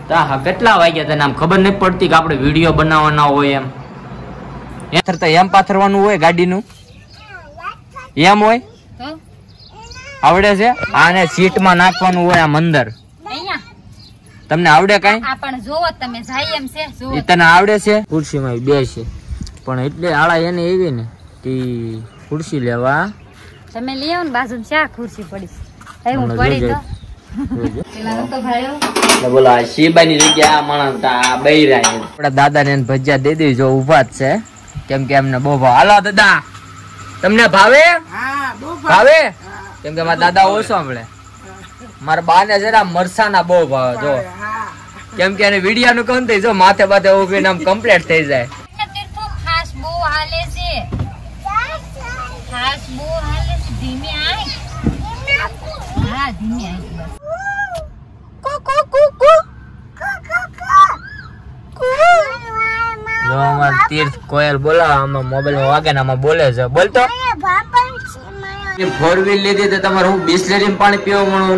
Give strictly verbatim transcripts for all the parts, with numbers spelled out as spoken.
તા કેટલા વાગ્યા તને આમ ખબર નથી પડતી કે આપણે વિડીયો બનાવવાના હોય એમ એમ તો એમ પાથરવાનું હોય ગાડીનું એમ હોય તો આવડે છે આને સીટમાં નાખવાનું હોય આમ અંદર તમને આવડે કઈ આપણ જોવો તમે જાય એમ છે જોવો તને આવડે છે ખુરશીમાં બેસે પણ એટલે આળા એને એવી ને કે ખુરશી લેવા તમે લઈ આવો ને બાજુમાં શા ખુરશી પડી એ હું પડી તો પેલા તો ભાઈઓ બોલો આ શીબાની જગ્યા આ માણસ આ બૈરા આપડા દાદા ને ભજીયા દે દેવી જો ઉભા જ છે કેમ કે એમને બહુ ભાવ હાલો દાદા તમને ભાવે ભાવે કેમ કે મારા દાદા ઓછો સાંભળે મારા બા ને જરા મરસા ના બહુ ભાવે જો કેમ કે એને વિડિયા નું કહું જો માથે બાથે ઉભીને આમ કમ્પ્લીટ થઈ જાય ખાસ બહુ હાલે છે ખાસ બહુ હાલે છે ધીમે આય હા ધીમે આય જો અમાર તીર્થ કોયલ બોલાવા આમાં મોબાઈલ માં વાગે ને આમાં બોલે છે બોલતો ફોર વ્હીલ લીધી તો તમારે હું બિસ્લેરી પાણી પીવા મળવું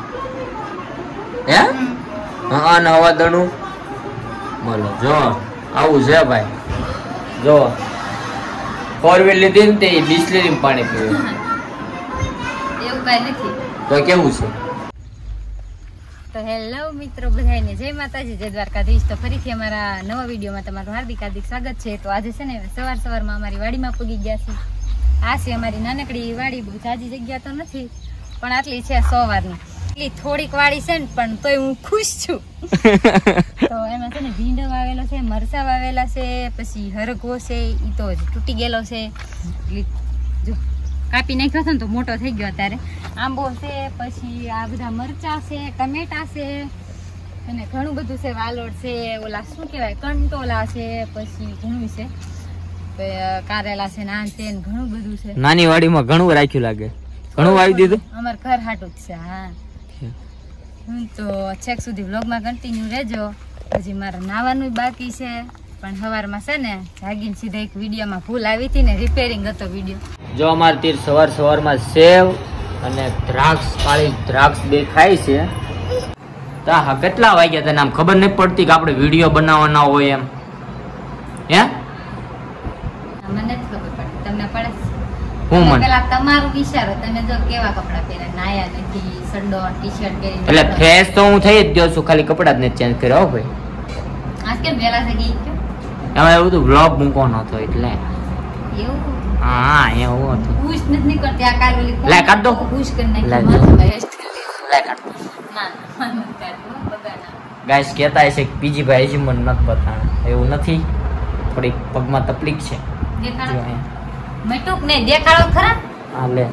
હે હા ને હવા દણું બોલો જો આવું છે ભાઈ જો ફોર વ્હીલ લીધી ને તે બિસ્લેરી પાણી પીવું એવું કઈ નથી તો કેવું છે તો હેલો મિત્રો બધાને જય માતાજી જય દ્વારકાધીશ તો ફરીથી અમારા નવા વિડીયોમાં તમારું હાર્દિક હાર્દિક સ્વાગત છે તો આજે છે ને સવાર સવારમાં અમારી વાડીમાં પૂગી ગયા છે આ છે અમારી નાનકડી વાડી બહુ જાજી જગ્યા તો નથી પણ આટલી છે સવારની એટલી થોડીક વાડી છે ને પણ તોય હું ખુશ છું તો એમાં છે ને ભીંડો વાવેલો છે મરચા વાવેલા છે પછી હરગવો છે ઈ તો તૂટી ગયેલો છે જો કાપી નાખ્યો છે ને તો મોટો થઈ ગયો અત્યારે આંબો છે પછી આ બધા મરચા છે ટમેટા છે અને ઘણું બધું છે વાલોડ છે ઓલા શું કહેવાય કંટોલા છે પછી ઘણું છે કારેલા છે નાન છે ને ઘણું બધું છે નાની વાડીમાં ઘણું રાખ્યું લાગે ઘણું વાવી દીધું અમાર ઘર હાટું જ છે હા હું તો છેક સુધી વ્લોગમાં કન્ટિન્યુ રહેજો હજી મારે નાવાનું બાકી છે પણ સવારમાં છે ને જાગીને સીધા એક વિડીયોમાં ભૂલ આવી હતી ને રિપેરિંગ હતો વિડીયો જો અમારે તીર સવાર સવારમાં સેવ અને દ્રાક્ષ કાળી દ્રાક્ષ દેખાય છે તા કેટલા વાગ્યા તને આમ ખબર નથી પડતી કે આપણે વિડીયો બનાવવાના હોય એમ હે મને જ ખબર પડે તમને પડે હું મને પેલા તમારું વિચારો તમે જો કેવા કપડા પહેરે નાયા નથી સડો ટી-શર્ટ પહેરી એટલે ફ્રેશ તો હું થઈ જ ગયો છું ખાલી કપડા જ નથી ચેન્જ કર્યા હો ભાઈ આજ કેમ વેલા થઈ ગઈ કે એમાં એવું તો બ્લોગ મૂકવાનો હતો એટલે એવું હા એવું હતું પૂછ નથી કરતી આ કાલ ઓલી લે કાઢ દો પૂછ કરી નાખી લે માથું વેસ્ટ કરી લે કાઢ ના મન કાઢો બગાના ગાઈસ કહેતા છે કે બીજી ભાઈ હજી મને નથી બતાણ એવું નથી થોડી પગમાં તકલીફ છે દેખાડો મેટુક ને દેખાડો ખરા હા લે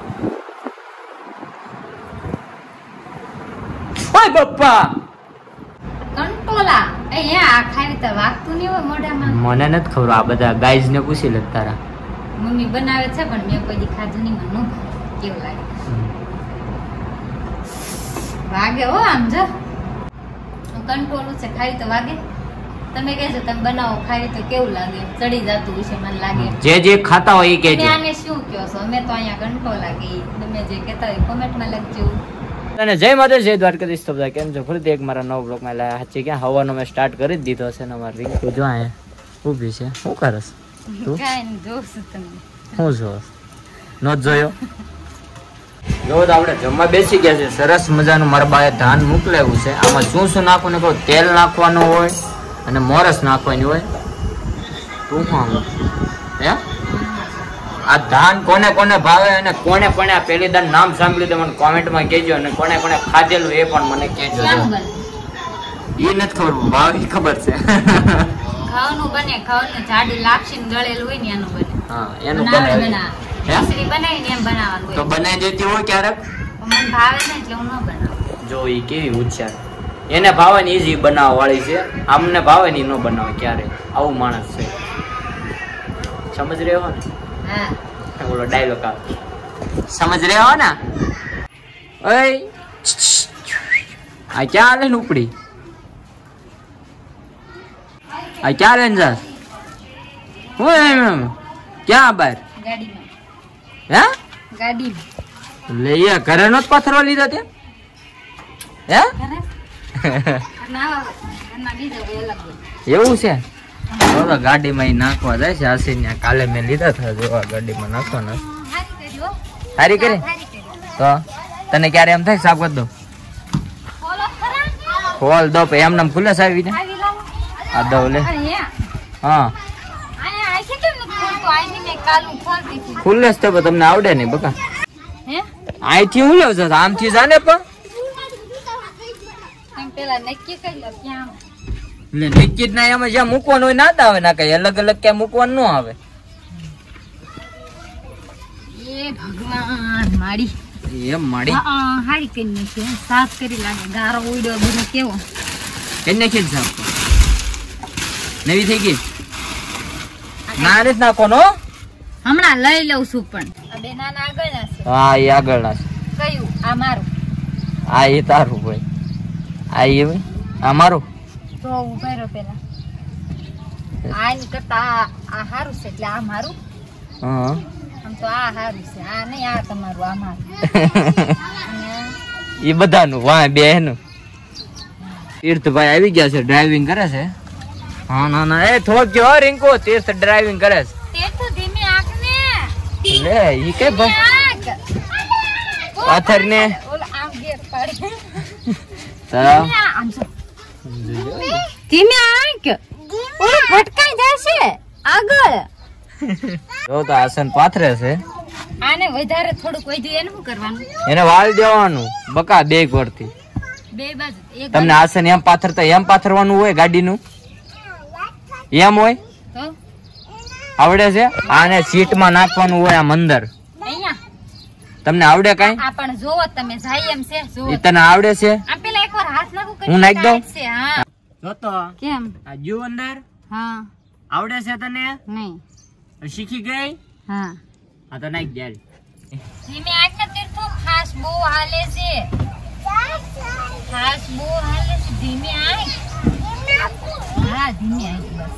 ઓય બાપા કંટોલા એ આ ખાઈ તો વાગતું નહીં હોય મોઢામાં મને નથી ખબર આ બધા ગાઈઝ ને પૂછી લે તારા મમ્મી બનાવે છે પણ મેં કોઈ દી ખાધું નહીં મને ન કેવું લાગે વાગે હો આમ જો કંટોલું છે ખાઈ તો વાગે તમે કહેજો તમે બનાવો ખાઈ તો કેવું લાગે ચડી જતું હશે મને લાગે જે જે ખાતા હોય એ કહેજો આને શું કહો છો અમે તો અહીંયા કંટોલા કહીએ તમે જે કહેતા હોય કોમેન્ટમાં લખજો અને જય માતા જય દ્વારકાધીશ તો બધા કેમ છો ફરીથી એક મારા નવ બ્લોગમાં લાયા હાચી ક્યાં હવાનો મેં સ્ટાર્ટ કરી જ દીધો છે ને અમારી રિંકુ જો અહીંયા ઊભી છે શું કરસ તું કાંઈ જોઉં છું તમને શું જોસ નો જોયો જો તો આપણે જમવા બેસી ગયા છે સરસ મજાનું મારા બાએ ધાન મોકલાવ્યું છે આમાં શું શું નાખવાનું કહું તેલ નાખવાનું હોય અને મોરસ નાખવાની હોય તું શું હે આ ધાન કોને કોને ભાવે અને કોને કોને આ પહેલી દાન નામ સાંભળ્યું તો મને કોમેન્ટમાં કહેજો અને કોને કોને ખાધેલું એ પણ મને કહેજો એ નથી ખબર ભાવ એ ખબર છે ખાવાનું બને ખાવાનું જાડી લાપસી ગળેલું હોય ને એનું બને હા એનું બને ખીચડી બનાવીને એમ બનાવવાનું હોય તો બનાવી દેતી હોય ક્યારેક મને ભાવે ને એટલે હું ન બનાવું જો એ કેવી હોશિયાર એને ભાવે ને ઈઝી બનાવવા વાળી છે આમને ભાવે ને ન બનાવે ક્યારે આવું માણસ છે સમજ રહ્યો ને હા બોલો ડાયલોગ આવે સમજ રહ્યો ને ઓય આ ક્યાં લે ઉપડી આ ક્યાં લેન જા હું ક્યાં બાર ગાડીમાં હે ગાડી લઈએ ઘરે નો જ પથરો લીધો તે હે એવું છે તો ગાડીમાં ઈ નાખવા જાય છે આસીને કાલે મેં લીધા હતા જોવા ગાડીમાં નાખવાના સારી કરી તો તને ક્યારે એમ થાય સાફ કરી દો ખોલ દો એમ નામ ખુલ્લે આવીને આ દો લે હા ખુલ્લે જ તો તમને આવડે નહીં બકા અહીંથી હું લેવ છો આમથી જાને પણ નક્કી ના એમાં જ્યાં મૂકવાનું હોય ના જ આવે ના કઈ અલગ અલગ ક્યાં મૂકવાનું ન આવે એ ભગવાન માડી એમ માડી હારી કરી નાખી સાફ કરી લાગે ગારો ઉડ્યો બધો કેવો કરી નાખી સાફ નવી થઈ ગઈ ના નથી નાખવાનો હમણાં લઈ લઉં છું પણ બે નાના આગળ ના છે હા એ આગળ ના છે કયું આ મારું આ એ તારું ભાઈ આ એ ભાઈ આ મારું તો ઉભા રહો પેલા આ ની કરતા આ હારું છે એટલે આ મારું હા આમ તો આ હારું છે આ નહીં આ તમારું આ મારું એ બધાનું વાહ બે નું તીર્થભાઈ આવી ગયા છે ડ્રાઇવિંગ કરે છે હા ના ના એ થોક જો રિંકો તીર્થ ડ્રાઇવિંગ કરે છે તીર્થ ધીમી આંખ ને લે ઈ કે ભાઈ પાથર ને ઓલા આમ ગેર પાડે તો આમ જો ધીમી આંખ ઓલો ભટકાઈ જશે આગળ જો તો આસન પાથરે છે આને વધારે થોડુંક વધ્યું એને શું કરવાનું એને વાળ દેવાનું બકા બે કોરથી બે બાજુ એક તમને આસન એમ પાથરતા એમ પાથરવાનું હોય ગાડીનું એમ હોય તો આવડે છે આને સીટમાં નાખવાનું હોય આમ અંદર અહીંયા તમને આવડે કાઈ આ પણ જોવો તમે જાય એમ છે જોવો એ તને આવડે છે આ પેલા એકવાર હાથ નાખું કરી હું નાખી દઉં? છે હા જો તો કેમ આ જો અંદર હા આવડે છે તને નહીં શીખી ગઈ હા આ તો નાખ દે ધીમે આંખ ને તીર્થો ખાસ બહુ હાલે છે ખાસ બહુ હાલે છે ધીમે આંખ હા ધીમે આંખ બસ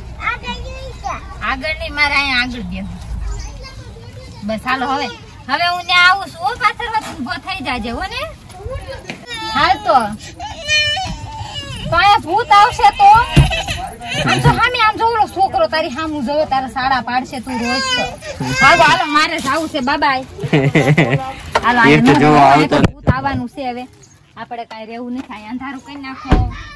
આગળ નહીં મારે અહીંયા આગળ બેહું બસ હાલો હવે હવે હું ત્યાં આવું છું ઓ પાછળ પાછળ ઊભો થઈ જાજે હો ને હાલ તો તો અહીંયા ભૂત આવશે તો આમ તો હામી આમ જો ઓલો છોકરો તારી હામું જોવે તારા સાડા પાડશે તું રોજ તો હાલો હાલો મારે જાવું છે બાબાય હાલો એ તો જો આવતો ભૂત આવવાનું છે હવે આપણે કાંઈ રહેવું નહીં થાય અંધારું કરી નાખો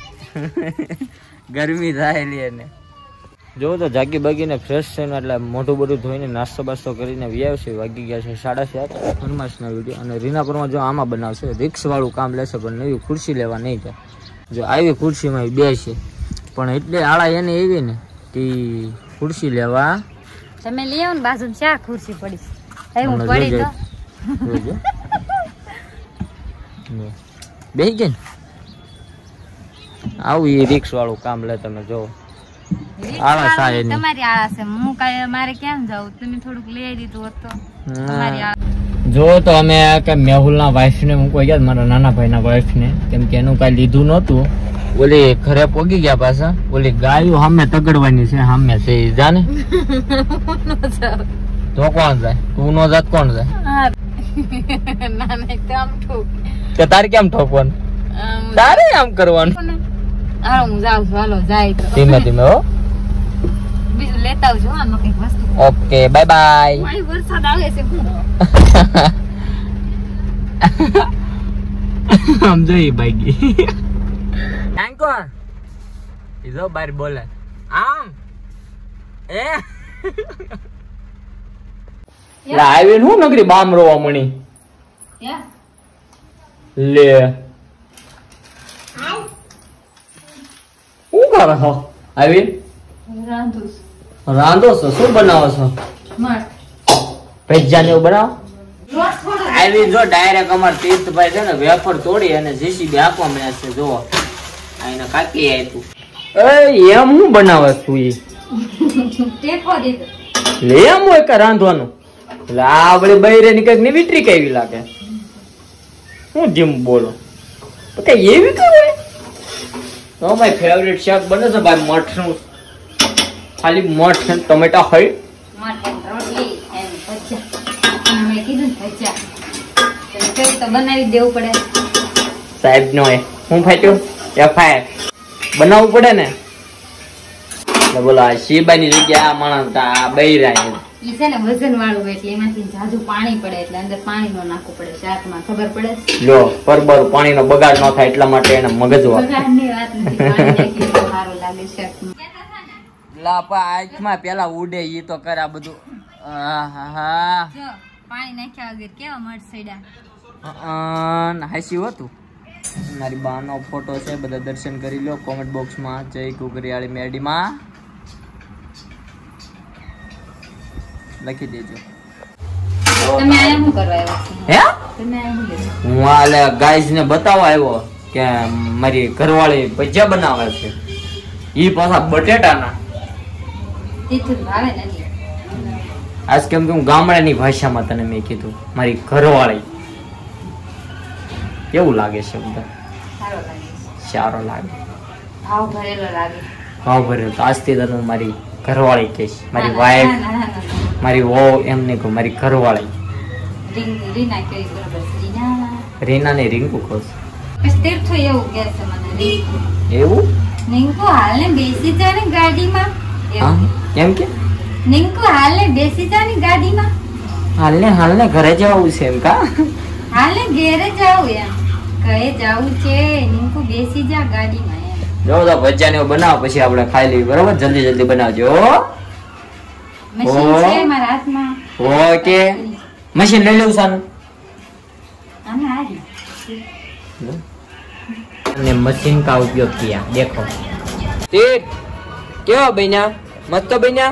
ગરમી થાય એને જો તો જાગી બાગીને ફ્રેશ થઈને એટલે મોઢું બધું ધોઈને નાસ્તો બાસ્તો કરીને વ્યાવશે વાગી ગયા છે સાડા સાત ફરમાશના વિડીયો અને રીનાપુરમાં જો આમાં બનાવશે રિક્સ વાળું કામ લેશે પણ નવી ખુરશી લેવા નહીં જાય જો આવી ખુરશીમાં બે છે પણ એટલે આળા એને એવી ને કે ખુરશી લેવા તમે લઈ આવો ને બાજુ ચા ખુરશી પડી એ હું પડી તો બેહી ગઈ આવું એ રિક્સ વાળું કામ લે તમે જો આળા સારી ની તમારી આળા છે હું કાંઈ મારે કેમ જાઉં તમે થોડુંક લઈ આવી દીધું હોત તો તમારી આળા જો તો અમે કે મેહુલના વાઈફ ને મૂકવા ગયા મારા નાના ભાઈના વાઈફ ને કેમ કે એનું કઈ લીધું નતું ઓલી ઘરે પોગી ગયા પાછા ઓલી ગાયું સામે તગડવાની છે સામે છે ઈ જાને તો કોણ જાય તું નો જાત કોણ જાય ના નહીં તો આમ ઠોક કે તારે કેમ ઠોકવાનું તારે આમ કરવાનું હાલો હું જાઉં છું હાલો જાય તો ધીમે ધીમે હો બીજું લેતા આવજો આમાં કઈક વસ્તુ ઓકે બાય બાય મારી વરસાદ આવે છે હું આમ જોઈ ભાગી આંકો ઈજો બાર બોલે આમ એ લા આવી હું નગરી બામ રોવા મણી યા લે હું કરે છો આવી રાંધું રાંધો છો શું બનાવો છો મટ ભેજા ને એવું બનાવો લોટ થોડો આવી જો ડાયરેક્ટ અમાર તીર્થભાઈ છે ને વેફર તોડી અને જીસીબી આપવા મળ્યા છે જો આઈને કાકી આપ્યું એ એમ હું બનાવે છું ઈ ટેકો દીધો લે એમ હોય કે રાંધવાનું એટલે આ આપડે બૈરે ની કઈક નવી ટ્રીક આવી લાગે હું જીમ બોલો તો કઈ એવી કઈ હોય તો માય ફેવરેટ શાક બને છે ભાઈ મઠ નું ખાલી મઠ ને ટમેટા હોય મટ રોટલી એમ ભજીયા મેં કીધું ને ભજીયા તો કઈ તો બનાવી દેવું પડે સાહેબ નો હું ફાટ્યો એફઆઈઆર બનાવવું પડે ને. એટલે બોલો આ શીબાની જગ્યા આ માણસ આ બૈરા ઈ છે ને વજન વાળું હોય એટલે એમાંથી જાજુ પાણી પડે એટલે અંદર પાણી નો નાખવું પડે શાકમાં, ખબર પડે? લો પરબર પાણીનો બગાડ ન થાય એટલા માટે એને મગજ વાપરે. બગાડની વાત નથી, પાણી નાખી તો સારું લાગે શાકમાં. લાપા આંખમાં પેલા ઉડે ઈ તો કરે આ બધું. આહાહા જો પાણી નાખ્યા વગર કેવા મળ સડ્યા. અન હાસી હતું. મારી બાનો ફોટો છે, બધા દર્શન કરી લો કોમેન્ટ બોક્સમાં. જય કુકરિયાળી મેડીમાં લખી દેજો. તમે આયા શું કરવા આવ્યા છો? હે તમે આયા શું લેવા? હું આલે ગાઈસ ને બતાવવા આવ્યો કે મારી ઘરવાળી ભજીયા બનાવે છે. ઈ પાછા બટેટાના. તીખું ભાવે નથી. આજ કેમ કે હું ગામડાની ભાષામાં તને મેં કીધું મારી ઘરવાળી. કેવું લાગે છે બધા? સારો લાગે. સારો લાગે. ભાવ ભરેલો લાગે. ભાવ ભરેલો. તો આજથી તને હું મારી ઘરવાળી કહીશ. મારી વાઈફ, મારી વહુ એમ નહીં કહું, મારી ઘરવાળી. રીના કેવી બરોબર? રીના રીના ને રિંકુ કહું. પછી તીર્થો એવું કહે છે મને રીંકુ. એવું? નિંકુ હાલને બેસી જા ને ગાડીમાં. હા કેમ કે નિંકુ હાલને બેસી જા ને ગાડીમાં. હાલને હાલને ઘરે જવું છે એમ કા? હાલને ઘેરે જાવું એમ કહે જાવું છે. નિંકુ બેસી જા ગાડીમાં એમ. જો તો ભજીયા ને બનાવો પછી આપણે ખાઈ લઈએ, બરોબર? જલ્દી જલ્દી બનાવજો. મશીન છે મારા હાથમાં. ઓકે મશીન લઈ લઉં સાનું. આને આરી ने मशीन का उपयोग किया. देखो ठीक क्यों बन्या? मस्त बन्या.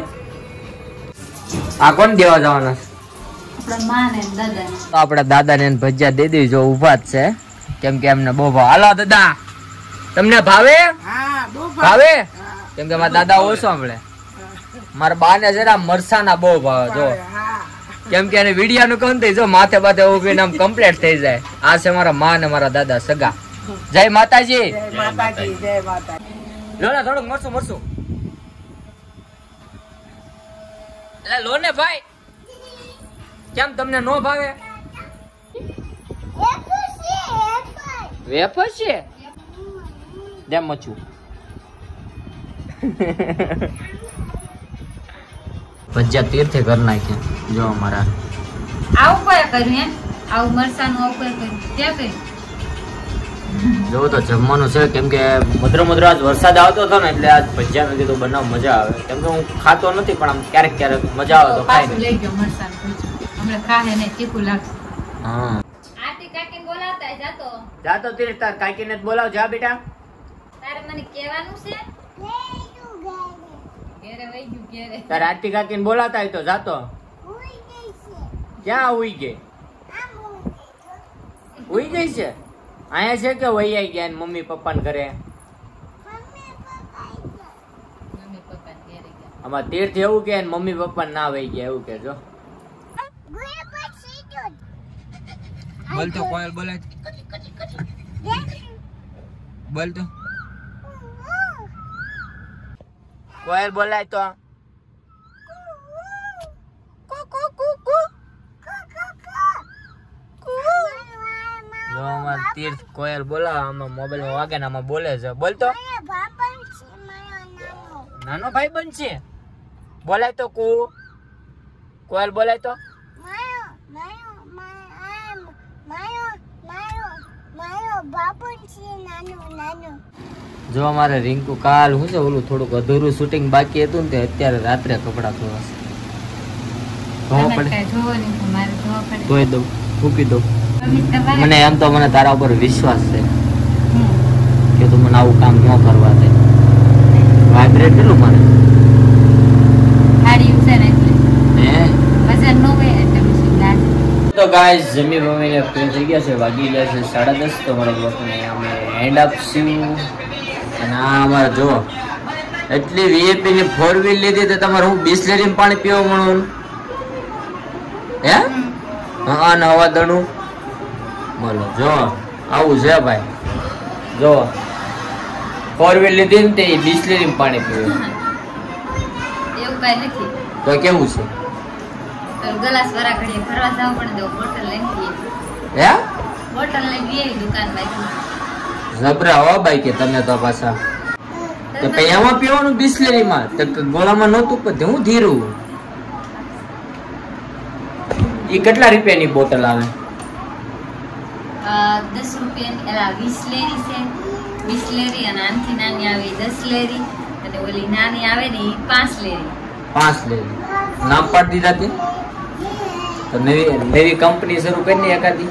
आ कौन देवा जवाना? આપણા માં ને દાદા. તો આપડા દાદા ને ભજીયા દે દી જો ઉભા જ છે કેમ કે એમને બહુ ભાવ. હાલો દાદા તમને ભાવે? હા બહુ ભાવે. કેમ કે મારા દાદા ઓછો સાંભળે. મારા બા ને જરા મરસાના બહુ ભાવે જો. કેમ કે એને વિડિયા નું કહું જો માથે માથે ઉભીને આમ કમ્પ્લીટ થઈ જાય. આ છે મારા માં ને મારા દાદા સગા. જય માતાજી. જય માતાજી. જય માતાજી. લો ને થોડુંક મરસું મરસું એટલે લો ને ભાઈ. કેમ તમને નો ભાવે? વેફર છે જેમ મચું. ભજીયા તીર્થે ઘર નાખ્યા જો અમારા. આવું કોઈ કર્યું એમ? આવું મરસાનું આવું કોઈ કર્યું? ત્યાં કર્યું? જો તો જમવાનું છે કેમ કે મધરો મધરો આજ વરસાદ આવતો હતો ને એટલે આજ ભજીયા મેં કીધું બનાવ મજા આવે. કેમ કે હું ખાતો નથી પણ આમ ક્યારેક ક્યારેક મજા આવે તો ખાઈ પાછું લઈ ગયો મરસાનું ભજીયું. હમણાં ખાહે ને તીખું લાગશે. હા આરતી કાકી બોલાવતા જાતો. જાતો તીર્થ તાર કાકીને જ બોલાવ જા બેટા. તારે મને કહેવાનું છે? ઘેરે વઈ ગયું ઘેરે. તાર આરતી કાકીને બોલાતા હોય તો જાતો. ક્યાં ઉઈ ગઈ? ઉઈ ગઈ છે? અહીંયા છે કે વહી આવી ગયા મમ્મી પપ્પા ને ઘરે? મમ્મી પપ્પા ઘેરે ગયા. આમાં તીર્થ એવું કે મમ્મી પપ્પા ના વહી ગયા એવું કે જો. બોલ તો કોયલ બોલાય. બોલ તો કોયલ બોલાય તો. જો અમાર તીર્થ કોયલ બોલાવે આમાં મોબાઈલ માં વાગે ને આમાં બોલે છે. બોલ તો નાનો ભાઈ બનશે. બોલાય તો કુ કોયલ બોલાય તો. જો અમારે રિંકુ કાલ શું છે ઓલું થોડુંક અધૂરું શૂટિંગ બાકી હતું ને તે અત્યારે રાત્રે કપડા ધોવાશે. ધોવા પડે કાંઈ જોવો નહીં તો મારે જોવા પડે. ધોઈ દઉં મૂકી દઉં. મમ્મી તમારે મને એમ તો મને તારા ઉપર વિશ્વાસ છે હમ. કે તું મને આવું કામ ન કરવા દે. વાઇબ્રેટ કેટલું મને હાડી છે ને એટલે હે વજન નો હોય એટલે મશીન લાગે. તો ગાઈસ જમી બમીને ફ્રી થઈ ગયા છે. વાગી ગયા છે સાડા દસ. તો મારા બ્લોગને અમે એન્ડ આપશું. અને આ અમારા જો એટલી વીઆઈપી ની ફોર વ્હીલ લીધી તો તમારે હું બિસ્લેરી પાણી પીવા મળવાનું હે? હા નવા દણું બોલો જો આવું છે ભાઈ. જો ફોર વ્હીલ લીધી ને તે બિસ્લેરી પાણી પીવે એવું કાંઈ નથી. તો કેવું છે? તો ગલાસ વરા ઘડીએ ફરવા જવું પડે તો બોટલ લઈને પીએ. હે બોટલ લઈને પીએ દુકાન બાજુ. જબરા હો ભાઈ કે તમે તો પાછા તો કઈ આમાં પીવાનું બિસ્લેરી માં તો ગોળામાં નહોતું પણ હું ધીરું. એ કેટલા રૂપિયાની બોટલ આવે? દસ રૂપિયાની એલા વીસ લેરી છે, વીસ લેરી અને આનથી નાની આવે દસ લેરી અને ઓલી નાની આવે ને એ પાંચ લેરી. પાંચ લેરી નામ પાડી દીધા તે તો નવી નવી કંપની શરૂ કરીને એકાદી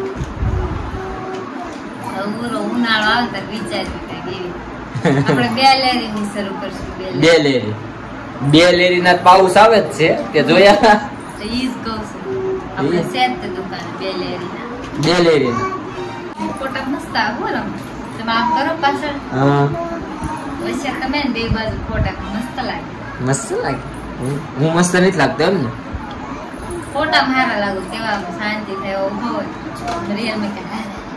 ઉનાળો આવે તો વિચાર્યું કઈ એવી આપણે બે લેરી ની શરૂ કરશું. બે લેરી બે લેરી ના પાઉસ આવે જ છે કે જોયા? તો ઈ જ કહું છું આપણે સેટ તે દુકાન બે લેરી ના બે લેરી ફોટા મસ્ત આવે બોલો તમે આમ કરો પાછળ. હા વચ્ચે તમે ને બે બાજુ ફોટા મસ્ત લાગે. મસ્ત લાગે. હું મસ્ત નથી લાગતો એમ ને? ફોટા મારા લાગુ તેવા શાંતિ થાય ઉભો હોય રિયલ મે કે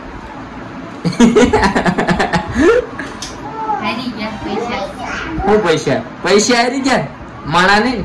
હારી ગયા પૈસા. હું પૈસા પૈસા હારી ગયા માણા નહીં.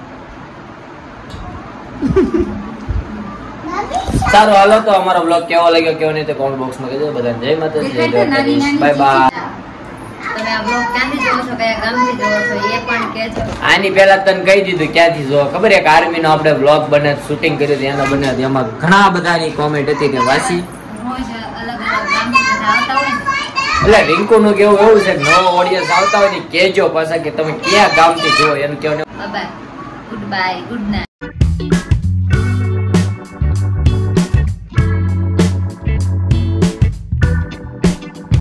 સારું હાલો તો અમારો બ્લોગ કેવો લાગ્યો કેવો નહીં તો કોમેન્ટ બોક્સ માં કહેજો. બધાને જય માતાજી, જય દ્વારકાધીશ, બાય બાય. તમે આ બ્લોગ ક્યાંથી જોવો છો, કયા ગામથી જોવો છો એ પણ કહેજો. આની પહેલા તને કહી દીધું ક્યાંથી જો ખબર એક આર્મી નો આપણે બ્લોગ બને શૂટિંગ કર્યું હતું એનો બન્યો હતો. એમાં ઘણા બધાની કોમેન્ટ હતી કે વાસી રોજ અલગ અલગ ગામથી બધા આવતા હોય ને એટલે રિંકુ નું કેવું એવું છે નવો ઓડિયન્સ આવતા હોય ને કહેજો પાછા કે તમે ક્યાં ગામથી જો એનું કેવું. Bye good bye good night.